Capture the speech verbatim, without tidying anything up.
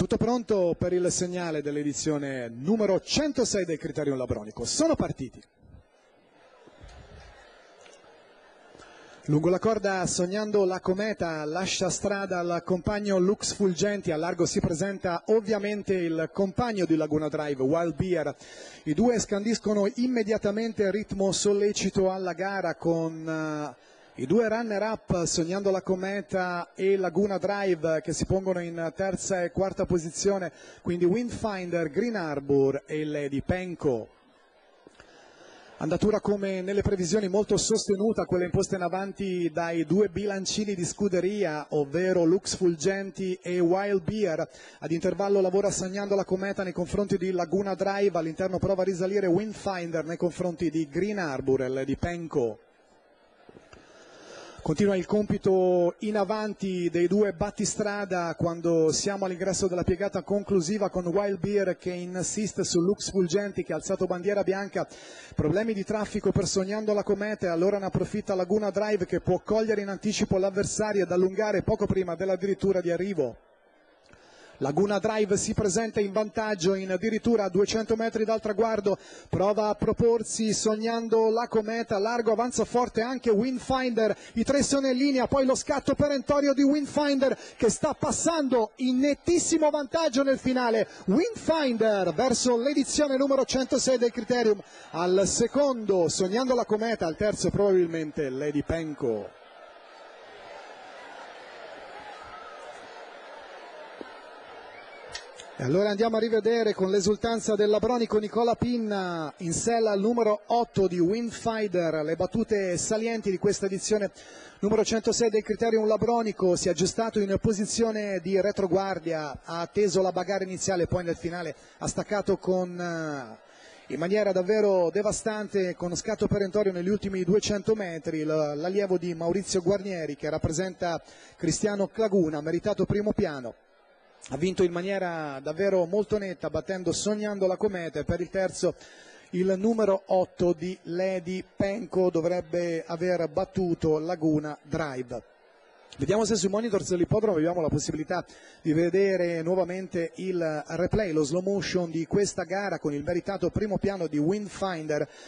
Tutto pronto per il segnale dell'edizione numero centosei del Criterium Labronico. Sono partiti. Lungo la corda, sognando la cometa, lascia strada al compagno Lux Fulgenti. A largo si presenta ovviamente il compagno di Laguna Drive, Wild Beer. I due scandiscono immediatamente ritmo sollecito alla gara con uh, i due runner-up, Sognando la cometa e Laguna Drive, che si pongono in terza e quarta posizione, quindi Windfinder, Green Arbor e Lady Penco. Andatura come nelle previsioni molto sostenuta, quella imposta in avanti dai due bilancini di scuderia, ovvero Lux Fulgenti e Wild Beer. Ad intervallo lavora Sognando la cometa nei confronti di Laguna Drive, all'interno prova a risalire Windfinder nei confronti di Green Arbor e Lady Penco. Continua il compito in avanti dei due battistrada quando siamo all'ingresso della piegata conclusiva, con Wild Beer che insiste su Lux Fulgenti, che ha alzato bandiera bianca. Problemi di traffico per Sognando la cometa, e allora ne approfitta Laguna Drive, che può cogliere in anticipo l'avversario ed allungare poco prima dell'addirittura di arrivo. Laguna Drive si presenta in vantaggio in addirittura a duecento metri dal traguardo, prova a proporsi Sognando la cometa, largo avanza forte anche Windfinder, i tre sono in linea, poi lo scatto perentorio di Windfinder che sta passando in nettissimo vantaggio nel finale. Windfinder verso l'edizione numero centosei del Criterium, al secondo Sognando la cometa, al terzo probabilmente Lady Penco. E allora andiamo a rivedere con l'esultanza del Labronico Nicola Pinna in sella al numero otto di Windfinder le battute salienti di questa edizione numero centosei del Criterium Labronico. Si è aggiustato in posizione di retroguardia, ha atteso la bagarre iniziale, poi nel finale ha staccato con in maniera davvero devastante, con scatto perentorio negli ultimi duecento metri, l'allievo di Maurizio Guarnieri, che rappresenta Cristiano Claguna, meritato primo piano. Ha vinto in maniera davvero molto netta, battendo Sognando la cometa, e per il terzo il numero otto di Lady Penco dovrebbe aver battuto Laguna Drive. Vediamo se sui monitor dell'ippodromo abbiamo la possibilità di vedere nuovamente il replay, lo slow motion di questa gara, con il meritato primo piano di Windfinder